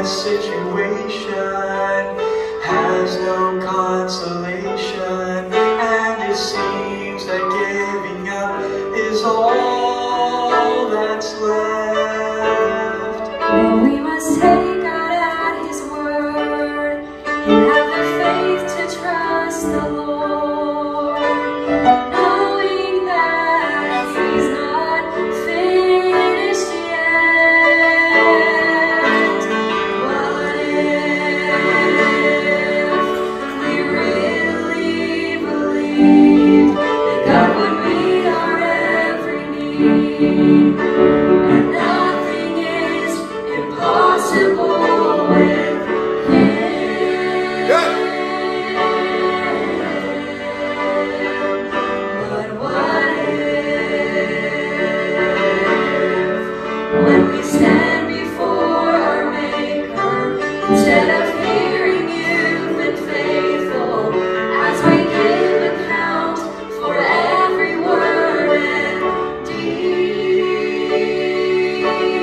situation has no consolation, and it seems that giving up is all that's left. But we must take God at His word and have the faith to trust the Lord, knowing that He's not finished yet. What if we really believed that God would meet our every need, and nothing is impossible with Him? But what if, when we stand before our Maker, instead of hearing You've been faithful, as we give account for every word and deed?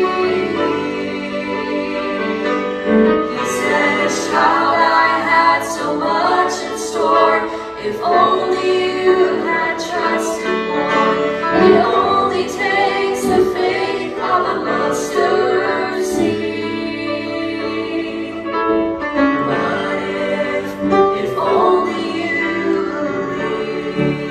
You said, as child, I had so much in store. If only you had trusted more. It only takes the faith of a mustard seed. What if only you believed?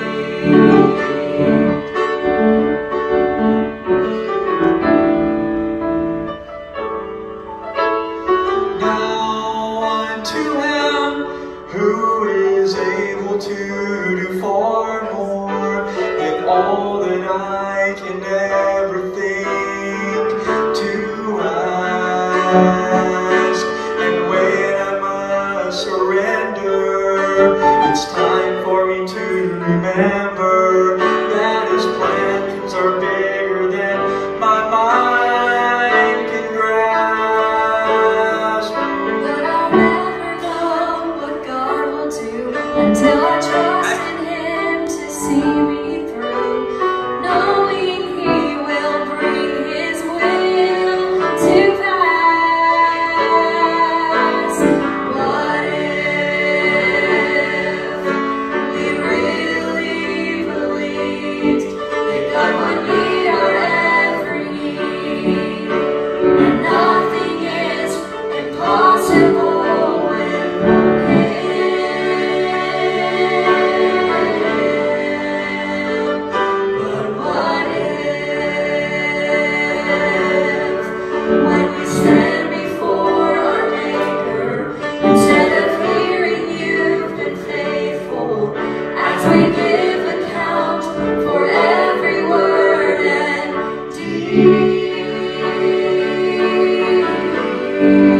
Now unto Him who is able to do far more than all that I can ever think to ask. And when I must surrender, it's time for me to remember that His plans are bigger than my mind can grasp. But I'll never know what God will do until I trust in Him to see me through, knowing He will bring His will to pass. What if we really believed that God would meet our every need, and nothing is impossible with Him? But what if, when we stand before our Maker, instead of hearing You've been faithful, as we give account for every word and deed?